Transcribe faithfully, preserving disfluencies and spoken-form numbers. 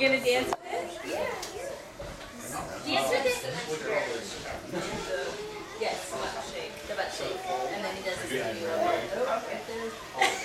gonna dance with it? Yeah. Dance with it? Yes. The butt shake. The butt shake. And then he does the same. Okay.